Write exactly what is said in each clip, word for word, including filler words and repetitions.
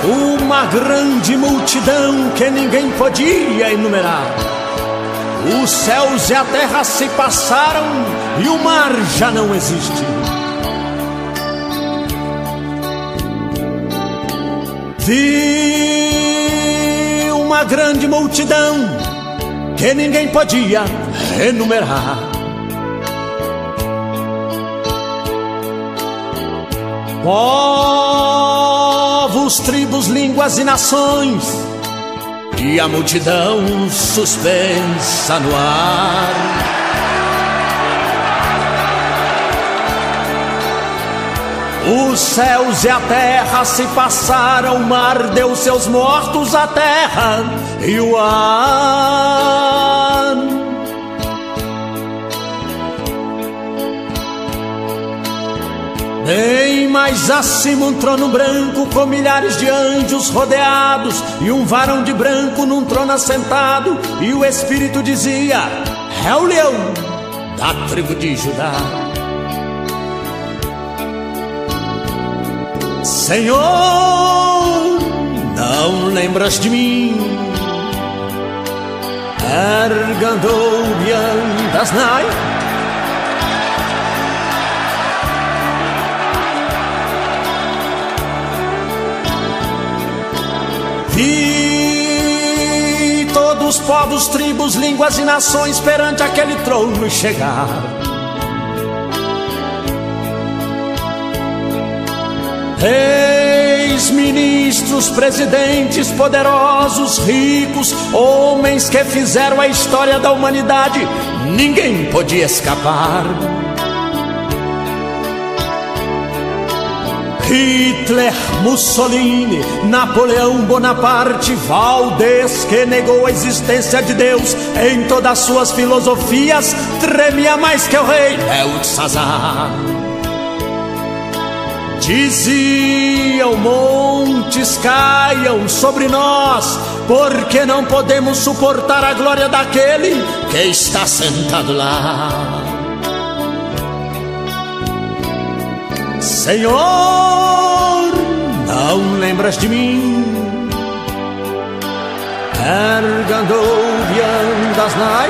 uma grande multidão que ninguém podia enumerar. Os céus e a terra se passaram e o mar já não existe. Vi uma grande multidão que ninguém podia enumerar. Povos, tribos, línguas e nações, e a multidão suspensa no ar. Os céus e a terra se passaram, o mar deu seus mortos à terra e o ar. Bem mais acima um trono branco com milhares de anjos rodeados, e um varão de branco num trono assentado, e o Espírito dizia: é o leão da tribo de Judá. Senhor, não lembras de mim? Ergandou das nai. Vi todos os povos, tribos, línguas e nações perante aquele trono chegar. Reis, ministros, presidentes, poderosos, ricos, homens que fizeram a história da humanidade, ninguém podia escapar. Hitler, Mussolini, Napoleão Bonaparte, Valdez, que negou a existência de Deus em todas as suas filosofias, tremia mais que o rei Belsazar. Diziam: montes caiam sobre nós, porque não podemos suportar a glória daquele que está sentado lá. Senhor, não lembras de mim? Ergandou das nai.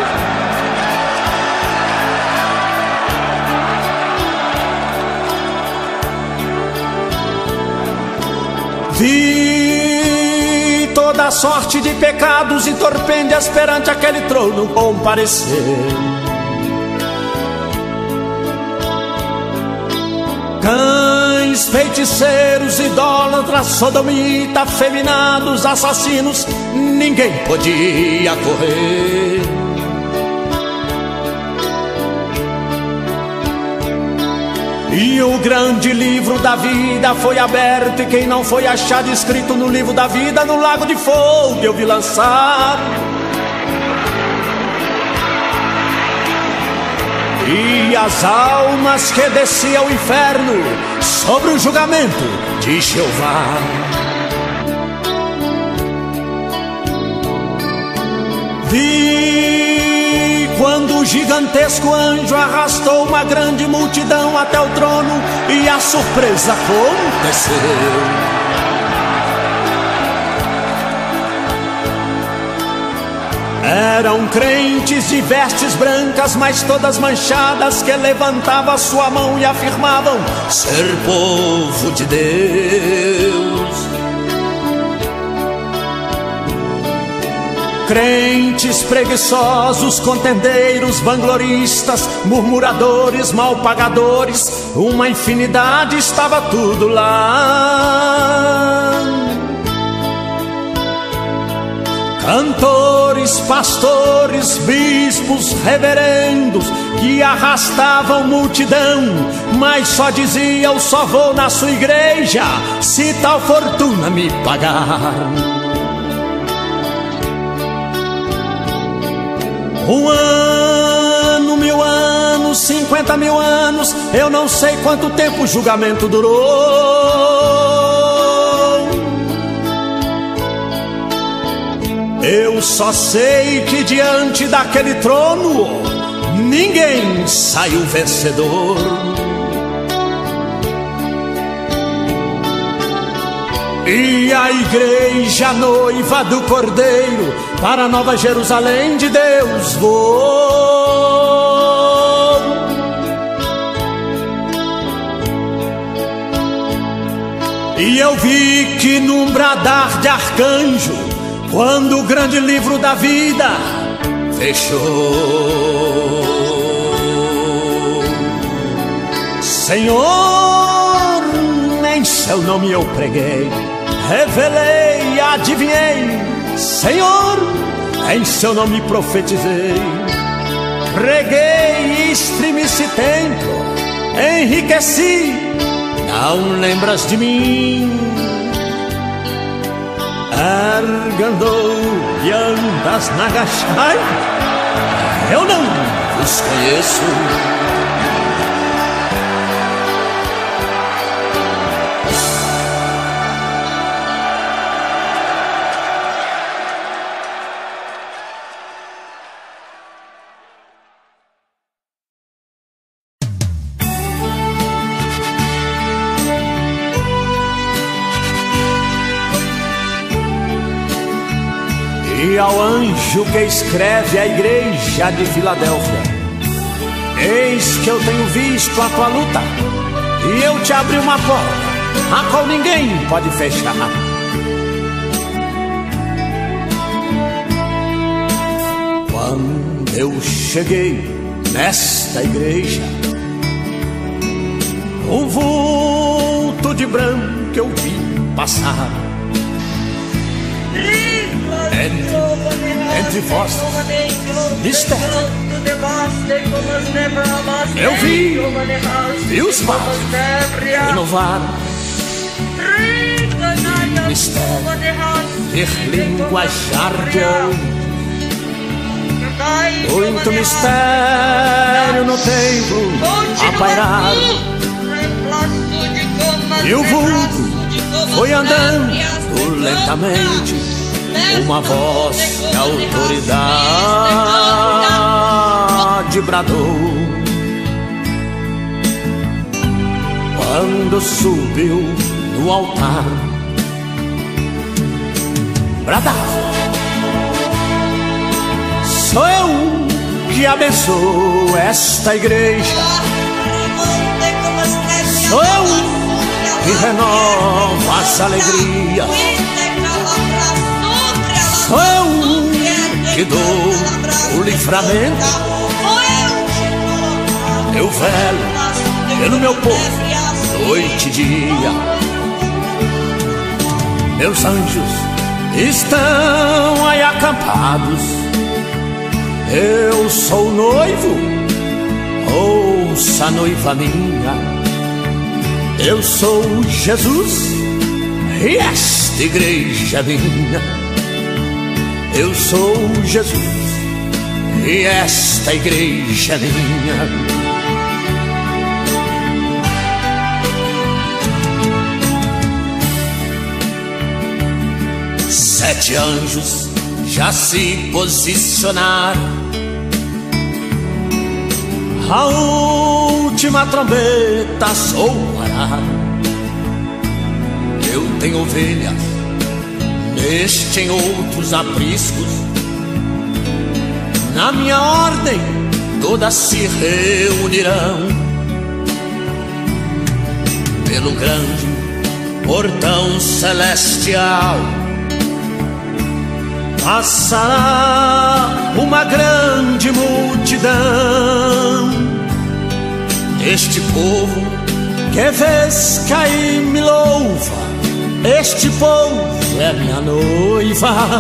Vi toda sorte de pecados e torpêndias perante aquele trono comparecer. Cães, feiticeiros, idólatras, sodomitas, afeminados, assassinos, ninguém podia correr. E o grande livro da vida foi aberto, e quem não foi achado escrito no livro da vida, no lago de fogo eu vi lançar. E as almas que desciam ao inferno sobre o julgamento de Jeová. Vi quando o gigantesco anjo arrastou uma grande multidão até o trono, e a surpresa aconteceu. Eram crentes de vestes brancas, mas todas manchadas, que levantavam a sua mão e afirmavam ser povo de Deus. Crentes preguiçosos, contendeiros, vangloristas, murmuradores, malpagadores, uma infinidade, estava tudo lá. Cantores, pastores, bispos, reverendos, que arrastavam multidão, mas só diziam: só vou na sua igreja se tal fortuna me pagar. Um ano, mil anos, cinquenta mil anos, eu não sei quanto tempo o julgamento durou. Eu só sei que diante daquele trono ninguém saiu vencedor. E a igreja noiva do Cordeiro, para a Nova Jerusalém de Deus vou. E eu vi que num bradar de arcanjo, quando o grande livro da vida fechou, Senhor, em seu nome eu preguei, revelei, adivinhei. Senhor, em seu nome profetizei, preguei, estremeci templo, enriqueci. Não lembras de mim? Argandou e andas na gachai, eu não vos conheço. E ao anjo que escreve a igreja de Filadélfia: eis que eu tenho visto a tua luta, e eu te abri uma porta, a qual ninguém pode fechar. Quando eu cheguei nesta igreja, um vulto de branco eu vi passar. Entre, entre vós, mistério, eu vi, vi os maus renovar. Mistério, ter linguajar de anjo, muito mistério no templo a pairar. E o vulto foi andando lentamente, uma voz de autoridade bradou. Quando subiu no altar, bradava: sou eu que abençoo esta igreja, sou eu que renovo as alegrias, sou eu que dou o livramento, eu velo pelo meu povo noite e dia. Meus anjos estão aí acampados, eu sou o noivo, ouça a noiva minha. Eu sou Jesus e esta igreja é minha. Eu sou Jesus e esta igreja é minha. Sete anjos já se posicionaram, a última trombeta soará. Eu tenho ovelhas neste em outros apriscos, na minha ordem todas se reunirão. Pelo grande portão celestial passará uma grande multidão. Este povo que vês cair me louva, este povo é minha noiva.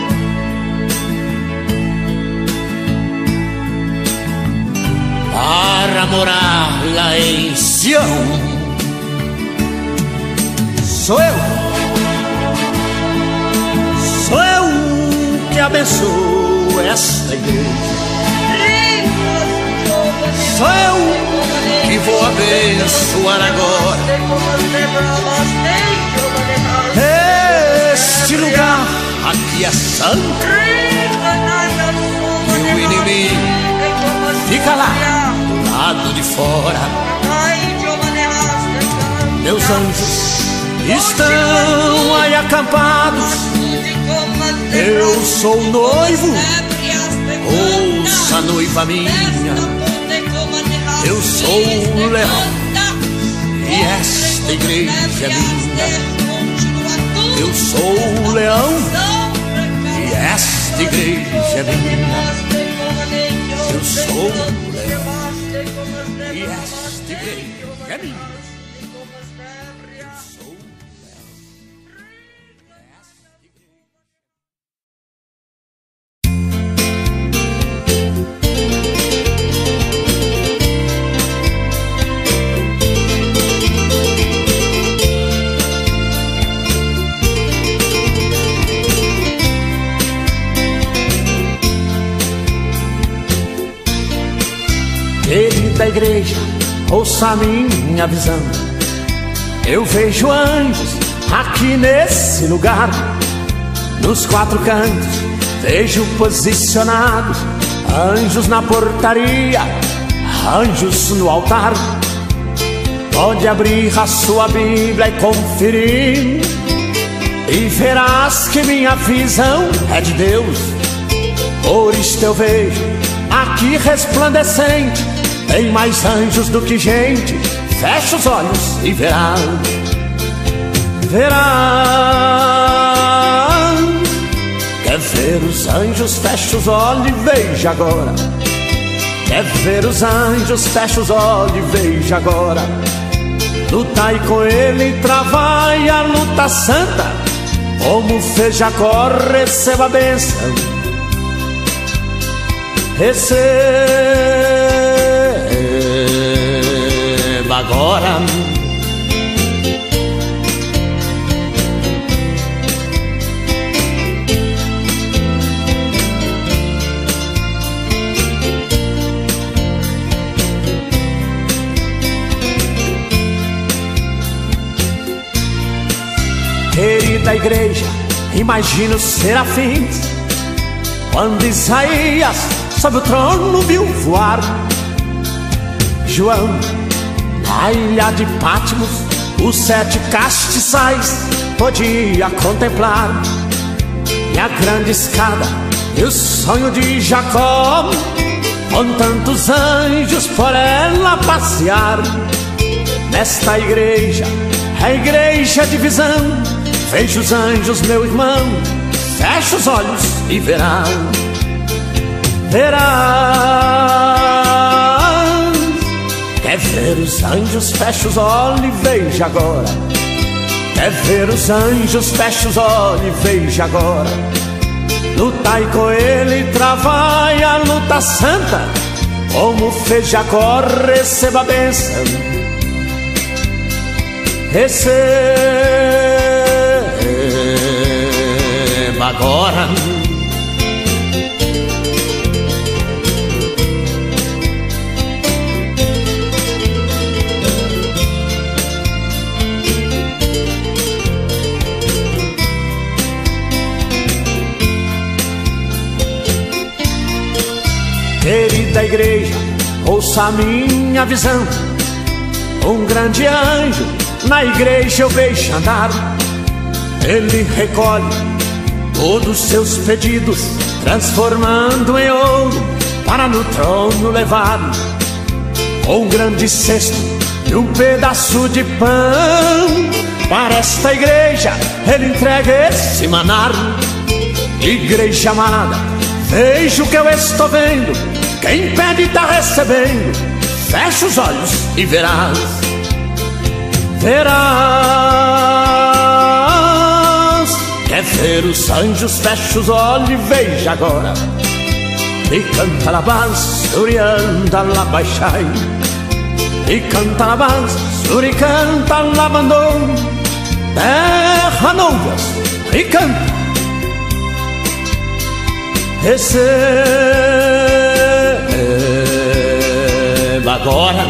Para morar lá em Sião, sou eu, sou eu que abençoo esta igreja, sou eu que vou abençoar agora este lugar. Aqui é santo e o inimigo fica lá do lado de fora. Meus anjos estão estampados. Eu sou o noivo, ouça, noiva minha. Eu sou o leão e esta igreja é minha. Eu sou o leão e esta igreja é minha. Eu sou o leão e esta igreja é minha. Querida igreja, ouça a minha visão. Eu vejo anjos aqui nesse lugar. Nos quatro cantos vejo posicionados anjos na portaria, anjos no altar. Pode abrir a sua Bíblia e conferir, e verás que minha visão é de Deus. Por isto eu vejo aqui resplandecente, tem mais anjos do que gente. Fecha os olhos e verá. Verá. Quer ver os anjos? Fecha os olhos e veja agora. Quer ver os anjos? Fecha os olhos e veja agora. Lutai com ele, travai a luta santa. Como fez Jacó, receba a bênção. Receba agora. Querida igreja, imagina os serafins quando Isaías sob o trono viu voar João na ilha de Patmos. Os sete castiçais podia contemplar, e a grande escada e o sonho de Jacó, com tantos anjos por ela passear. Nesta igreja, a igreja de visão, veja os anjos, meu irmão, fecha os olhos e verá. Verás. Quer ver os anjos? Fecha os olhos e veja agora. Quer ver os anjos? Fecha os olhos e veja agora. Lutai com ele, travai a luta santa. Como fez Jacó, receba a bênção. Receba agora. Querida igreja, ouça a minha visão. Um grande anjo na igreja eu vejo andar. Ele recolhe todos os seus pedidos, transformando em ouro para no trono levar. Um grande cesto e um pedaço de pão, para esta igreja ele entrega esse manar. Igreja amada, veja o que eu estou vendo. Quem pede está recebendo. Fecha os olhos e verás. Verás. Quer ver os anjos? Fecha os olhos e veja agora. E canta alabança, surianda labaixai. E canta alabança, suri canta labandom. Terra nouvas, e canta. Receba agora.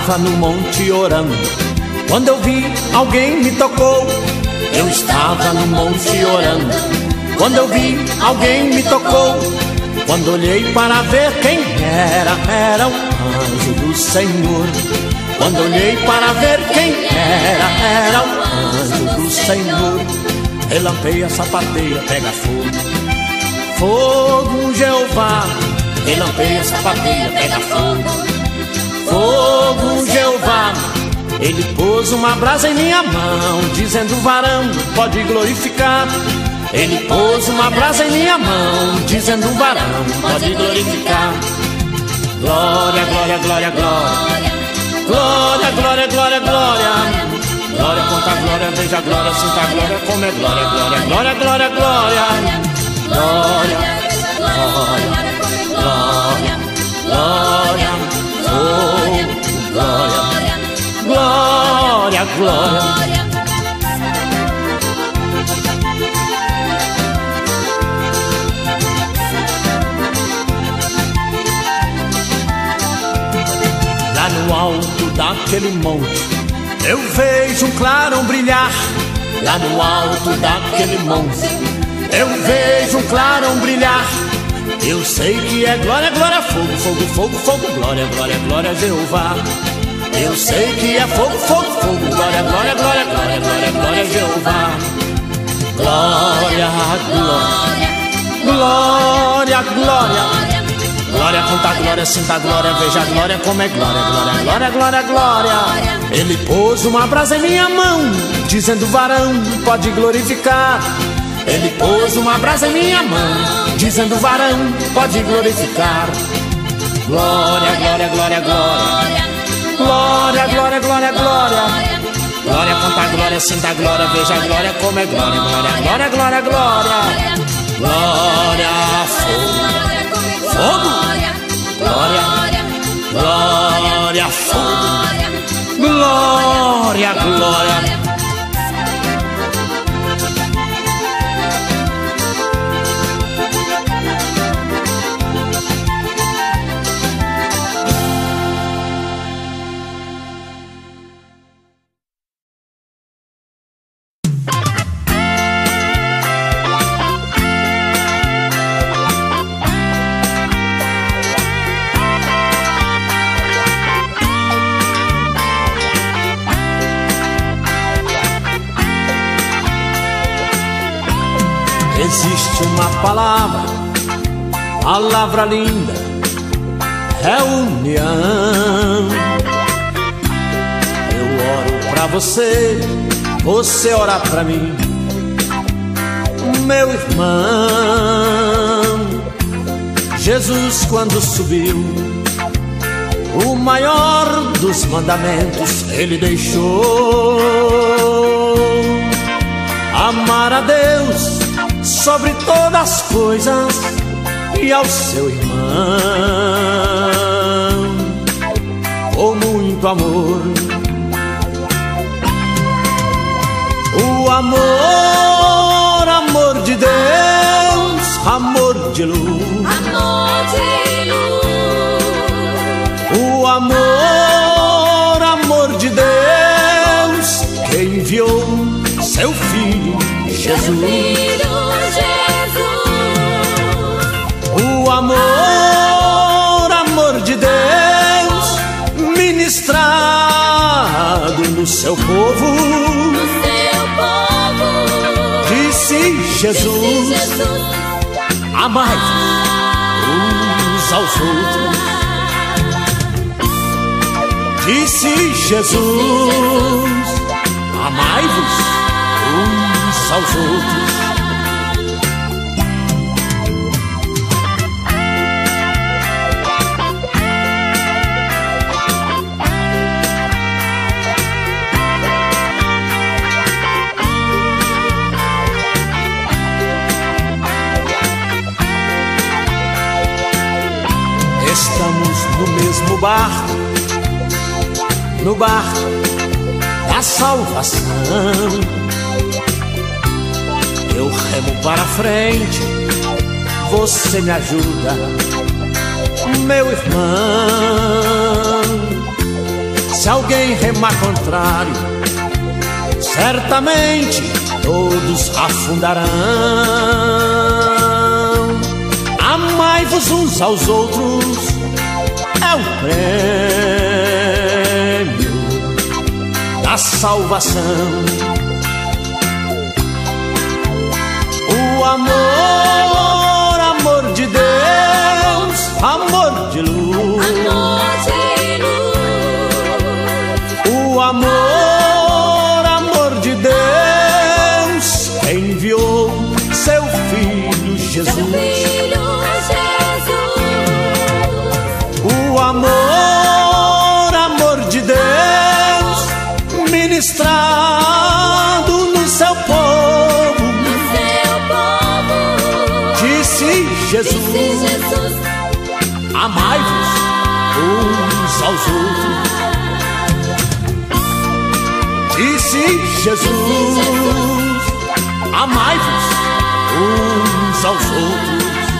estava no monte orando, quando eu vi, alguém me tocou. Eu estava no monte orando, quando eu vi, alguém me tocou. Quando olhei para ver quem era, era o anjo do Senhor. Quando olhei para ver quem era, era o anjo do Senhor. Relampeia, sapateia, pega fogo, fogo Jeová. Relampeia, sapateia, pega fogo, fogo Jeová. Ele pôs uma brasa em minha mão, dizendo: varão, pode glorificar. Ele pôs uma brasa em minha mão, dizendo: varão, pode glorificar. Glória, glória, glória, glória. Glória, glória, glória, glória. Glória, conta a glória, veja a glória, sinta a glória, como é glória, glória, glória, glória, glória. Glória, glória, glória, glória, oh, glória, glória, glória. Lá no alto daquele monte eu vejo um clarão brilhar. Lá no alto daquele monte eu vejo um clarão brilhar. Eu sei que é glória, glória, fogo, fogo, fogo, fogo, glória, glória, glória, Jeová. Eu sei que é fogo, fogo, fogo, glória, glória, glória, glória, glória, glória, Jeová. Glória, glória, glória, glória. Glória, conta a glória, sinta a glória, veja a glória, como é glória, glória, glória, glória, glória. Ele pôs uma brasa em minha mão, dizendo: varão, pode glorificar. Ele pôs uma brasa em minha mão, dizendo: varão, pode glorificar. Glória, glória, glória, glória. Glória, glória, glória, glória. Glória, conta a glória, sinta a glória, veja a glória, como é glória, glória, glória, glória, glória. Glória, fogo, fogo, glória, glória, fogo, glória, glória. Existe uma palavra, palavra linda, é união. Eu oro pra você, você ora pra mim, meu irmão. Jesus, quando subiu, o maior dos mandamentos ele deixou: amar a Deus sobre todas as coisas e ao seu irmão com muito amor. O amor, amor de Deus, amor de luz, amor de luz. O amor, amor de Deus, que enviou seu Filho Jesus. O amor, amor de Deus, ministrado no seu povo, no seu povo, disse Jesus: disse Jesus, amai uns aos outros. Disse Jesus: amai-vos uns aos outros. Estamos no mesmo barco, no barco da salvação. Eu remo para frente, você me ajuda, meu irmão. Se alguém remar contrário, certamente todos afundarão. Amai-vos uns aos outros, é o prêmio da salvação. O amor, amor de Deus, amor de luz. O amor, amor de Deus, enviou seu Filho Jesus. O amor, amor de Deus, ministrado no seu povo. Disse Jesus, amai-vos uns aos outros. Disse Jesus, amai-vos uns aos outros.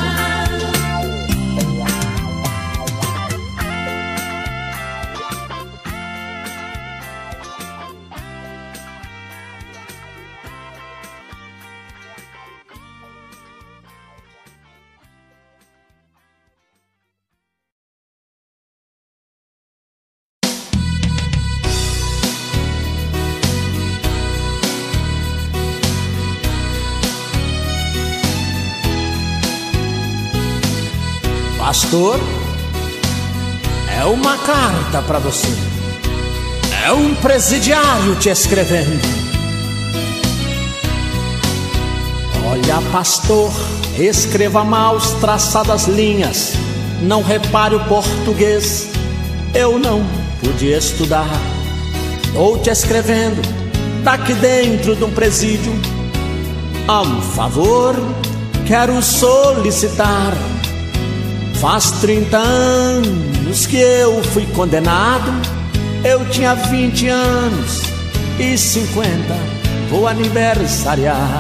Pastor, é uma carta para você, é um presidiário te escrevendo. Olha, pastor, escreva mal traçadas linhas, não repare o português, eu não pude estudar. Estou te escrevendo daqui dentro de um presídio, a um favor quero solicitar. Faz trinta anos que eu fui condenado, eu tinha vinte anos e cinquenta vou aniversariar.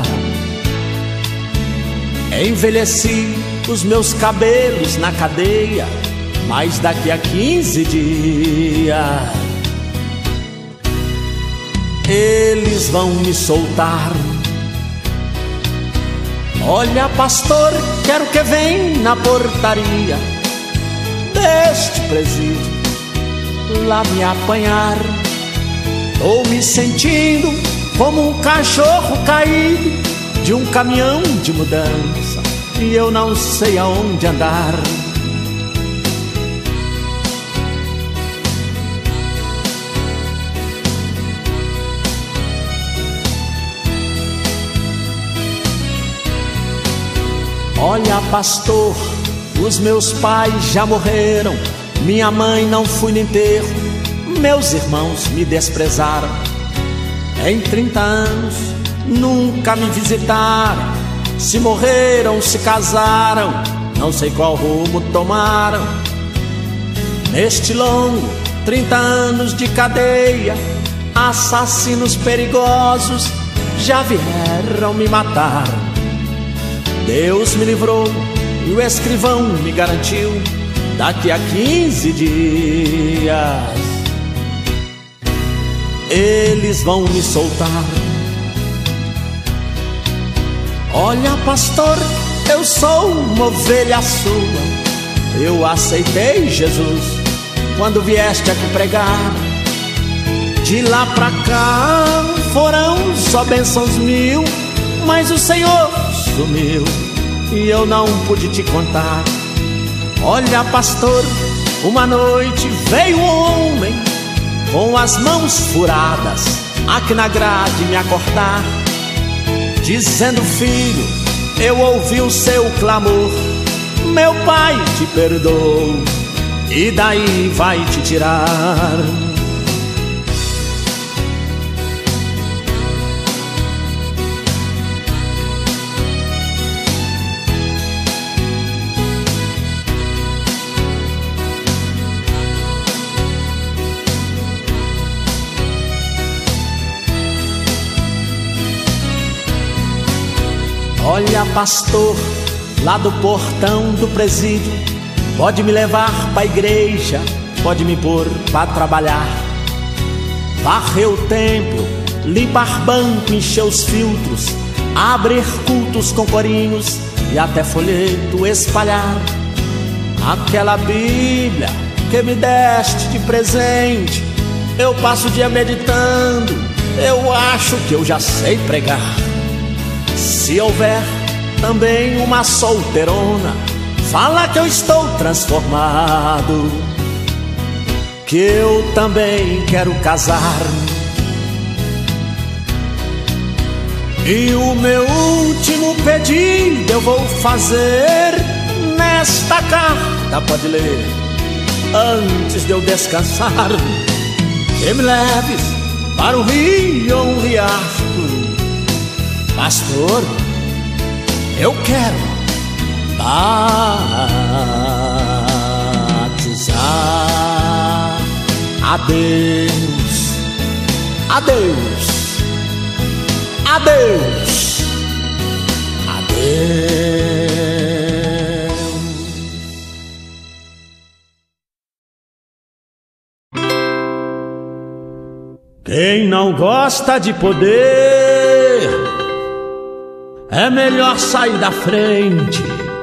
Envelheci os meus cabelos na cadeia, mas daqui a quinze dias eles vão me soltar. Olha, pastor, quero que venha na portaria deste presídio lá me apanhar. Tô me sentindo como um cachorro caído de um caminhão de mudança e eu não sei aonde andar. Olha, pastor, os meus pais já morreram, minha mãe não fui no enterro, meus irmãos me desprezaram. Em trinta anos nunca me visitaram, se morreram, se casaram, não sei qual rumo tomaram. Neste longo trinta anos de cadeia, assassinos perigosos já vieram me matar. Deus me livrou e o escrivão me garantiu, daqui a quinze dias eles vão me soltar. Olha, pastor, eu sou uma ovelha sua, eu aceitei Jesus quando vieste aqui pregar. De lá pra cá foram só bênçãos mil, mas o Senhor sumiu e eu não pude te contar. Olha, pastor, uma noite veio um homem com as mãos furadas aqui na grade me acordar, dizendo: filho, eu ouvi o seu clamor, meu pai te perdoou e daí vai te tirar. Olha, pastor, lá do portão do presídio, pode me levar pra igreja, pode me pôr pra trabalhar. varrer o templo, limpar banco, encher os filtros, abrir cultos com corinhos e até folheto espalhar. Aquela Bíblia que me deste de presente, eu passo o dia meditando, eu acho que eu já sei pregar. Se houver também uma solteirona, fala que eu estou transformado, que eu também quero casar. E o meu último pedido eu vou fazer nesta carta, pode ler, antes de eu descansar. Que me leves para o rio ou um riacho, pastor, eu quero batizar. Adeus, adeus, adeus, adeus. Quem não gosta de poder, é melhor sair da frente.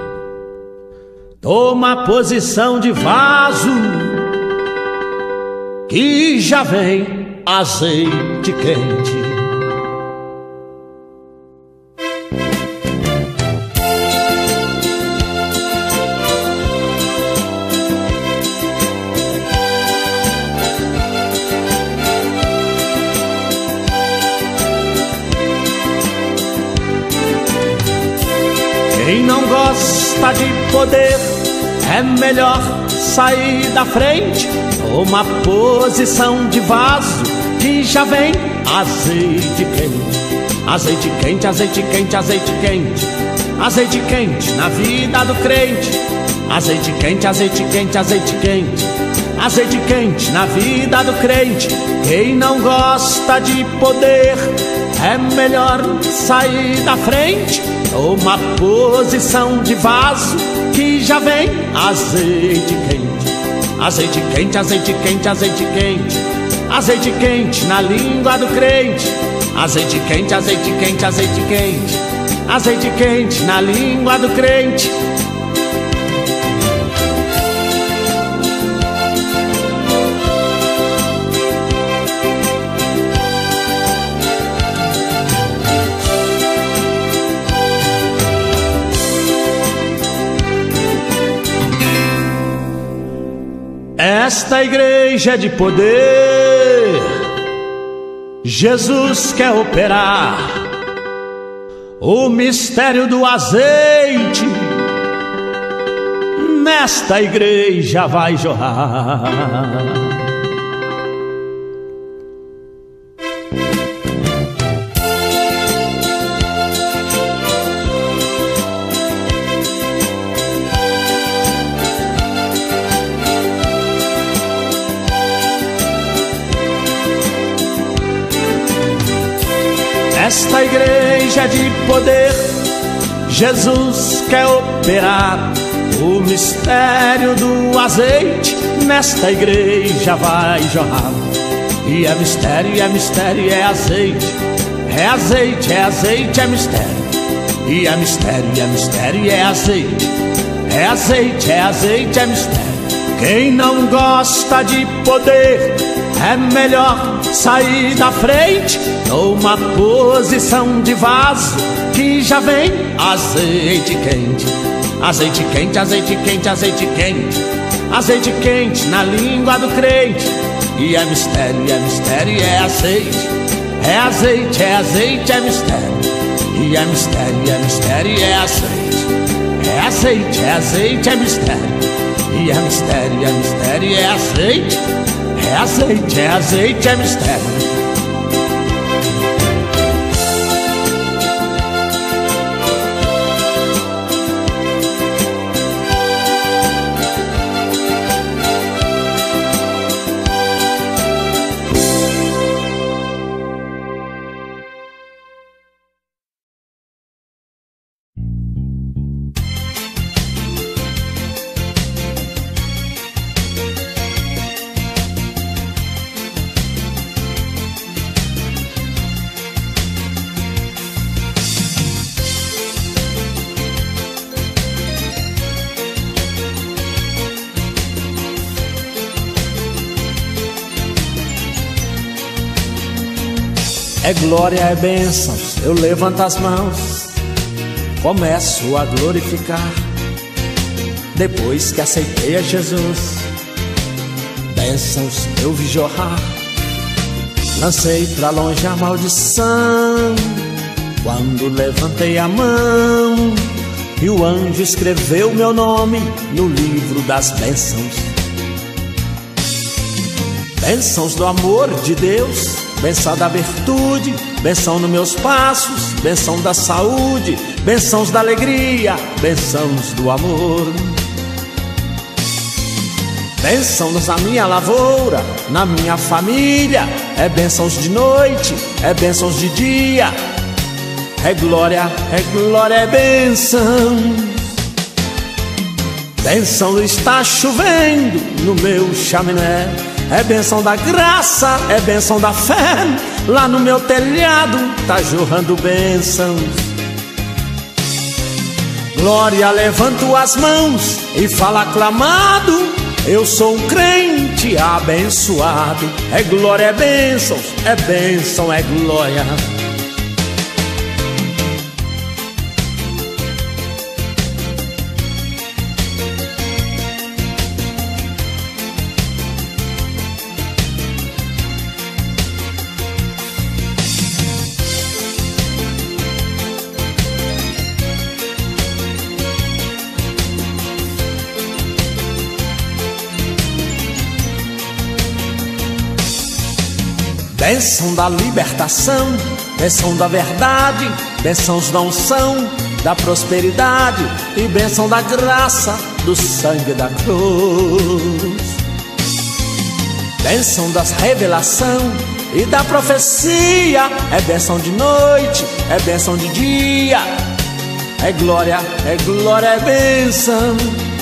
Toma posição de vaso, que já vem azeite quente. Quem não gosta de poder, é melhor sair da frente. Toma posição de vaso, que já vem azeite quente. Azeite quente, azeite quente, azeite quente. Azeite quente na vida do crente. Azeite quente, azeite quente, azeite quente. Azeite quente na vida do crente. Quem não gosta de poder, é melhor sair da frente. Toma posição de vaso, que já vem azeite quente. Azeite quente, azeite quente, azeite quente. Azeite quente na língua do crente. Azeite quente, azeite quente, azeite quente. Azeite quente na língua do crente. Esta igreja é de poder, Jesus quer operar o mistério do azeite. Nesta igreja vai jorrar. Esta igreja de poder, Jesus quer operar o mistério do azeite. Nesta igreja vai jorrar. E é mistério, é mistério, é azeite. É azeite, é azeite, é mistério. E é mistério, é mistério, é azeite. É azeite, é azeite, é mistério. Quem não gosta de poder, é melhor sair da frente. Toma posição de vaso, que já vem azeite quente. Azeite quente, azeite quente, azeite quente. Azeite quente na língua do crente. E é mistério, é mistério, é azeite. É azeite, é azeite, é mistério. E é mistério, é mistério, é azeite. É azeite, é azeite, é mistério. E é mistério, é mistério, é azeite. É azeite, é azeite, é mistério. É glória, é bênçãos, eu levanto as mãos, começo a glorificar. Depois que aceitei a Jesus, bênçãos eu vi jorrar. Lancei pra longe a maldição quando levantei a mão, e o anjo escreveu meu nome no livro das bênçãos. Bênçãos do amor de Deus, bênção da virtude, bênção nos meus passos, bênção da saúde, bênçãos da alegria, bênçãos do amor. Bênçãos na minha lavoura, na minha família, é bênçãos de noite, é bênçãos de dia. É glória, é glória, é bênção. Bênção está chovendo no meu chaminé, é bênção da graça, é bênção da fé. Lá no meu telhado tá jorrando bênçãos. Glória, levanto as mãos e falo aclamado, eu sou um crente abençoado. É glória, é bênção, é bênção, é glória. Bênção da libertação, bênção da verdade, bênçãos da unção, da prosperidade e bênção da graça, do sangue da cruz. Bênção das revelação e da profecia, é bênção de noite, é bênção de dia. É glória, é glória, é bênção.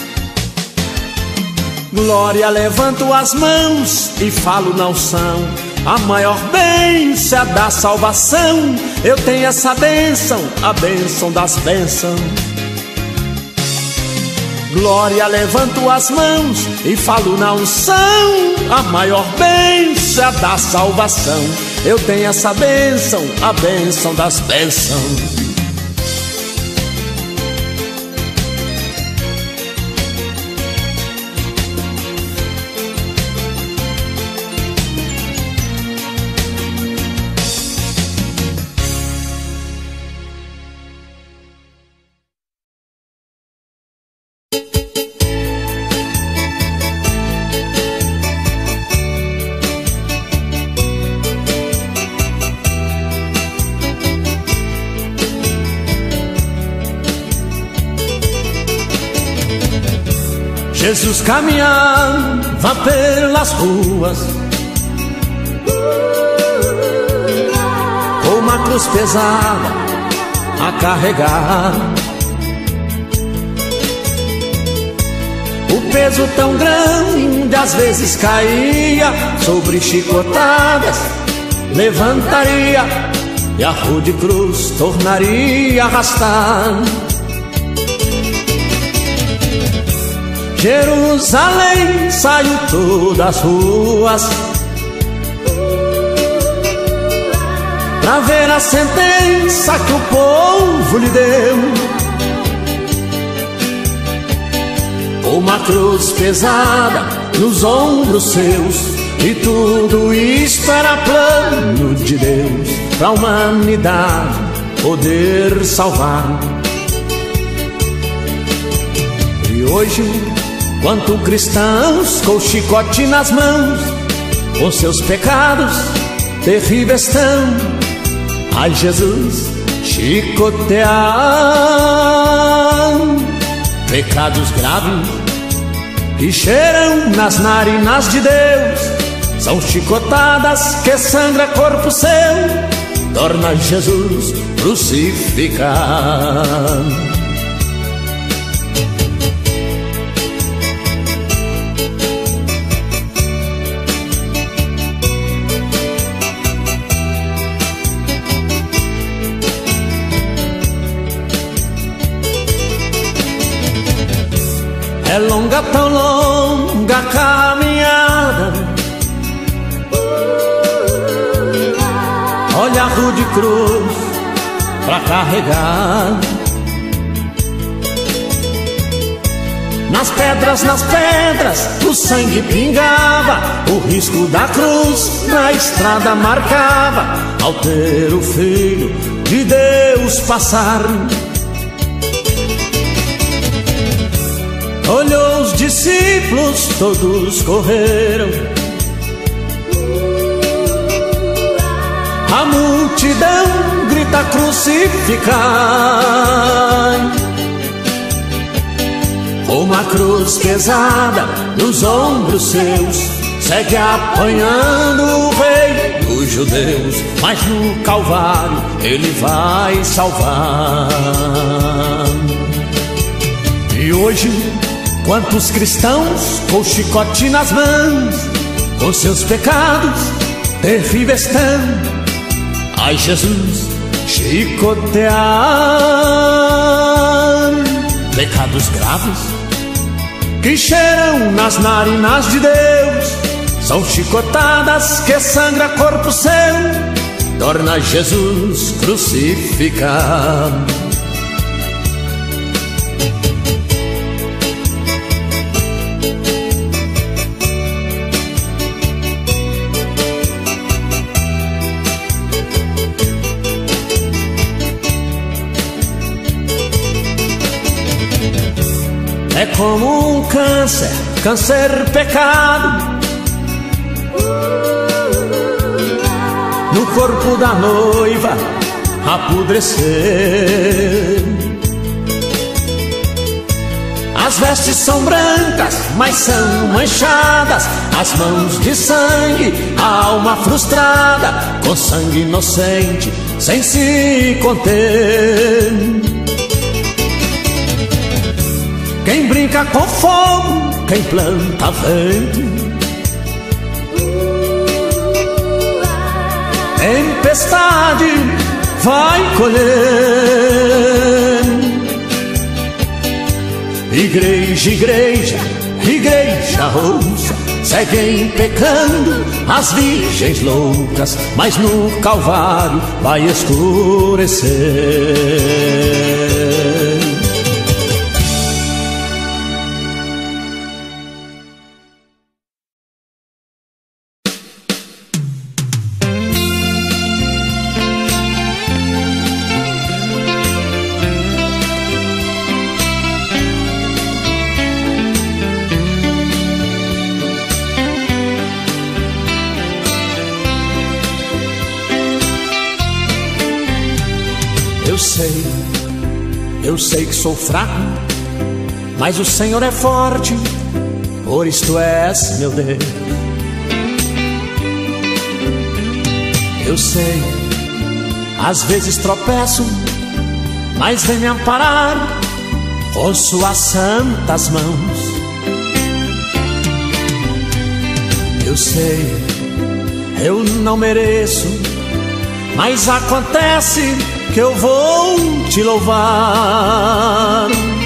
Glória, levanto as mãos e falo na unção, a maior bênção é da salvação. Eu tenho essa bênção, a bênção das bênçãos. Glória, levanto as mãos e falo na unção, a maior bênção é da salvação. Eu tenho essa bênção, a bênção das bênçãos. Jesus caminhava pelas ruas com uma cruz pesada a carregar. O peso tão grande às vezes caía sobre chicotadas, levantaria e a rude cruz tornaria a arrastar. Jerusalém saiu todas as ruas pra ver a sentença que o povo lhe deu. Uma cruz pesada nos ombros seus, e tudo isto era plano de Deus, pra humanidade poder salvar. E hoje, quanto cristãos com o chicote nas mãos, com seus pecados terríveis estão, ai Jesus, chicotear. Pecados graves que cheiram nas narinas de Deus, são chicotadas que sangra corpo seu, torna Jesus crucificar. É longa, tão longa a caminhada, olha a rude cruz pra carregar. Nas pedras, nas pedras, o sangue pingava, o risco da cruz na estrada marcava. Ao ter o Filho de Deus passar, olhou os discípulos, todos correram. A multidão grita crucificar. Uma cruz pesada nos ombros seus, segue apanhando o Rei dos judeus. Mas no Calvário ele vai salvar. E hoje, quantos cristãos com chicote nas mãos, com seus pecados terríveis estão. Ai, Jesus, chicotear. Pecados graves que cheiram nas narinas de Deus, são chicotadas que sangra corpo seu, torna Jesus crucificado. É como um câncer, câncer pecado, no corpo da noiva apodrecer. As vestes são brancas, mas são manchadas, as mãos de sangue, a alma frustrada, com sangue inocente, sem se conter. Quem brinca com fogo, quem planta vento, tempestade vai colher. Igreja, igreja, igreja ouça, seguem pecando as virgens loucas, mas no Calvário vai escurecer. Eu sei, eu sei que sou fraco, mas o Senhor é forte, por isto és meu Deus. Eu sei, às vezes tropeço, mas vem me amparar com suas santas mãos. Eu sei, eu não mereço, mas acontece que eu vou te louvar.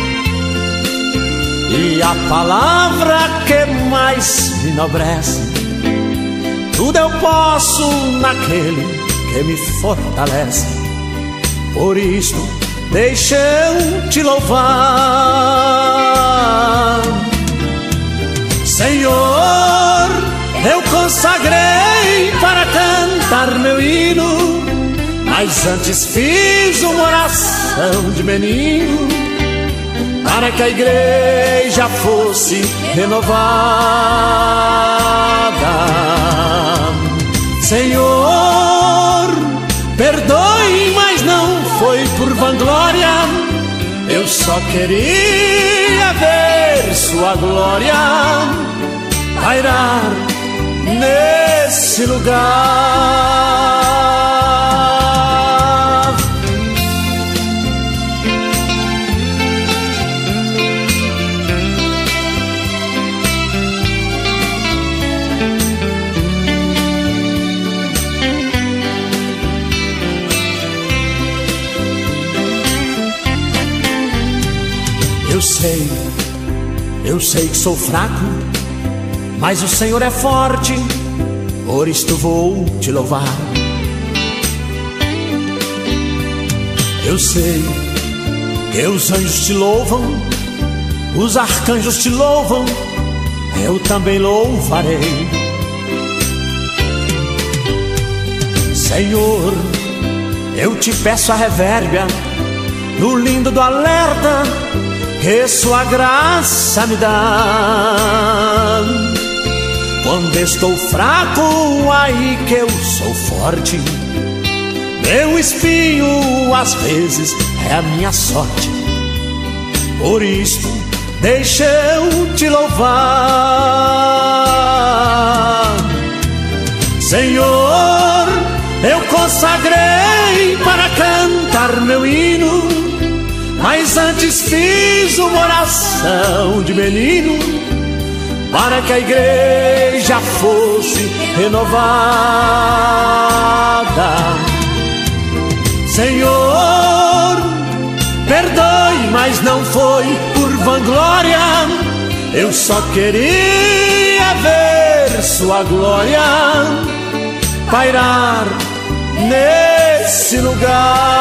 E a palavra que mais me enobrece, tudo eu posso naquele que me fortalece. Por isso deixa eu te louvar. Senhor, eu consagrei para cantar meu hino, mas antes fiz uma oração de menino, para que a igreja fosse renovada. Senhor, perdoe, mas não foi por vanglória, eu só queria ver sua glória pairar nesse lugar. Eu sei, eu sei que sou fraco, mas o Senhor é forte, por isto vou te louvar. Eu sei que os anjos te louvam, os arcanjos te louvam, eu também louvarei. Senhor, eu te peço a revérbia no lindo do alerta que sua graça me dá. Quando estou fraco, aí que eu sou forte. Meu espinho às vezes é a minha sorte. Por isso deixa eu te louvar. Senhor, eu consagrei para cantar meu hino, mas antes fiz uma oração de menino para que a igreja fosse renovada. Senhor, perdoe, mas não foi por vanglória, eu só queria ver sua glória pairar nesse lugar.